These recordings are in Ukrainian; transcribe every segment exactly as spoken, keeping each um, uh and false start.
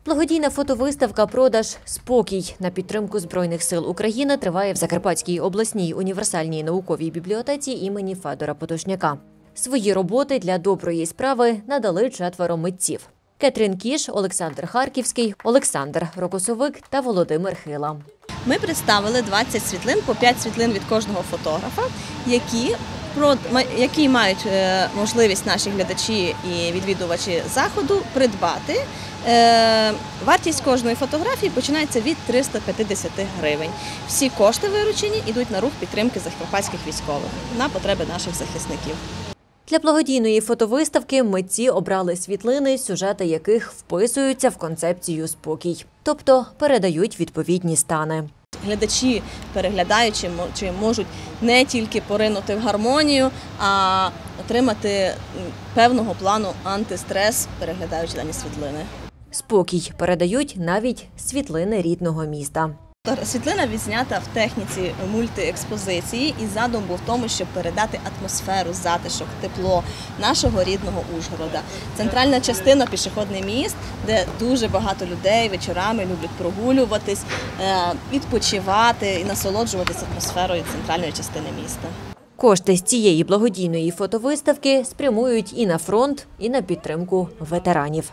Благодійна фотовиставка «Продаж. Спокій» на підтримку Збройних сил України триває в Закарпатській обласній універсальній науковій бібліотеці імені Федора Потушняка. Свої роботи для доброї справи надали четверо митців – Кетрін Кіш, Олександр Харківський, Олександр Рокосовик та Володимир Хила. Ми представили двадцять світлин, по п'ять світлин від кожного фотографа, які, які мають можливість наші глядачі і відвідувачі заходу придбати. Вартість кожної фотографії починається від трьохсот п'ятдесяти гривень. Всі кошти виручені йдуть на рух підтримки закарпатських військових на потреби наших захисників. Для благодійної фотовиставки митці обрали світлини, сюжети яких вписуються в концепцію «Спокій», тобто передають відповідні стани. Глядачі, переглядаючи, можуть не тільки поринути в гармонію, а отримати певного плану антистрес, переглядаючи дані світлини. Спокій передають навіть світлини рідного міста. Світлина відзнята в техніці мультиекспозиції, і задум був в тому, щоб передати атмосферу, затишок, тепло нашого рідного Ужгорода. Центральна частина – пішохідний міст, де дуже багато людей вечорами люблять прогулюватись, відпочивати і насолоджуватися атмосферою центральної частини міста. Кошти з цієї благодійної фотовиставки спрямують і на фронт, і на підтримку ветеранів.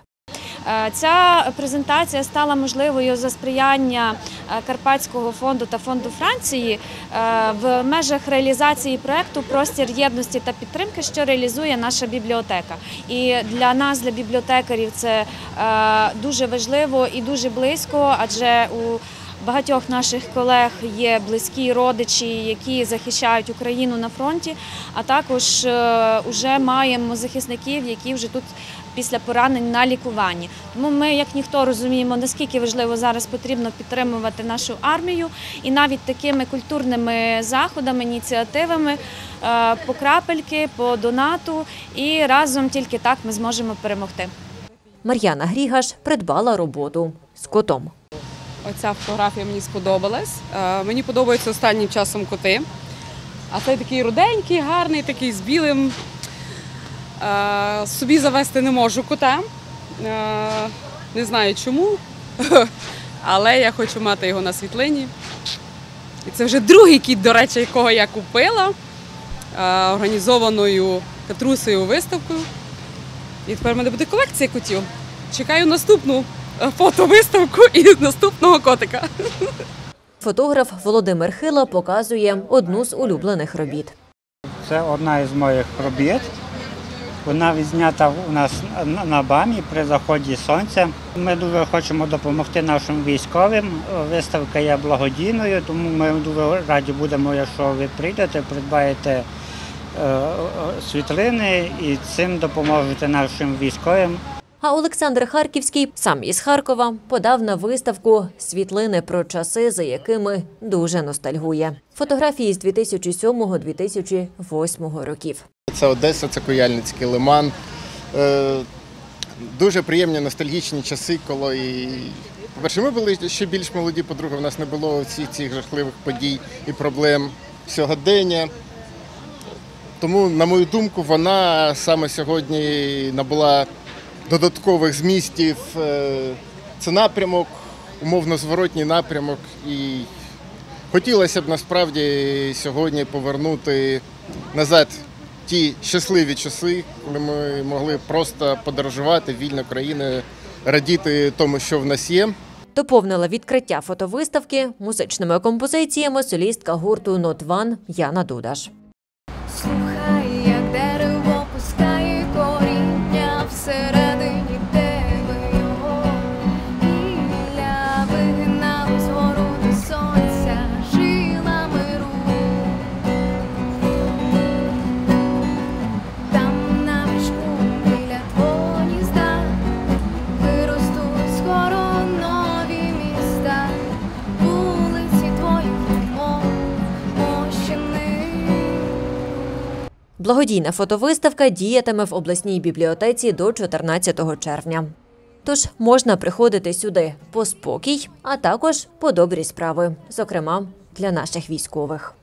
Ця презентація стала можливою за сприяння Карпатського фонду та фонду Франції в межах реалізації проєкту «Простір єдності та підтримки», що реалізує наша бібліотека. І для нас, для бібліотекарів, це дуже важливо і дуже близько, адже у багатьох наших колег є близькі родичі, які захищають Україну на фронті, а також вже маємо захисників, які вже тут після поранень на лікуванні. Тому ми, як ніхто, розуміємо, наскільки важливо зараз потрібно підтримувати нашу армію, і навіть такими культурними заходами, ініціативами, по крапельки, по донату, і разом тільки так ми зможемо перемогти. Мар'яна Грігаш придбала роботу з котом. Оця фотографія мені сподобалась. Мені подобаються останнім часом коти. А цей такий руденький, гарний, такий з білим. Собі завести не можу кота. Не знаю чому, але я хочу мати його на світлині. І це вже другий кіт, до речі, якого я купила, організованою Катрусею виставкою. І тепер в мене буде колекція котів. Чекаю наступну фотовиставку і наступного котика. Фотограф Володимир Хила показує одну з улюблених робіт. Це одна із моїх робіт. Вона відзнята у нас на БАМі при заході сонця. Ми дуже хочемо допомогти нашим військовим. Виставка є благодійною, тому ми дуже раді будемо, якщо ви прийдете, придбаєте світлини і цим допоможете нашим військовим. А Олександр Харківський, сам із Харкова, подав на виставку світлини про часи, за якими дуже ностальгує. Фотографії з дві тисячі сьомого - дві тисячі восьмого років. Це Одеса, це Куяльницький лиман. Дуже приємні ностальгічні часи, коли, по-перше, ми були ще більш молоді, по-друге, в нас не було всіх цих жахливих подій і проблем сьогодення. Тому, на мою думку, вона саме сьогодні набула додаткових змістів. Це напрямок, умовно зворотній напрямок. І хотілося б насправді сьогодні повернути назад ті щасливі часи, коли ми могли просто подорожувати вільно країною, радіти тому, що в нас є. Доповнила відкриття фотовиставки музичними композиціями солістка гурту «Нот Ван» Яна Дудаш. Слухай, як дерево пускає коріння всередині тебе його, гілля вигинало згору до сонця, жила миру. Там на мішку біля твого гнізда виростуть скоро нові міста, вулиці твоїх мов мощини. Благодійна фотовиставка діятиме в обласній бібліотеці до чотирнадцятого червня. Тож можна приходити сюди по спокій, а також по добрі справи, зокрема для наших військових.